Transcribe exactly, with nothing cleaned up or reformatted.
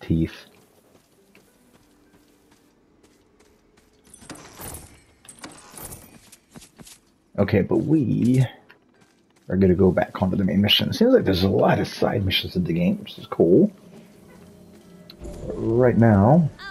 teeth. Okay, but we are going to go back onto the main mission. It seems like there's a lot of side missions in the game, which is cool. Right now,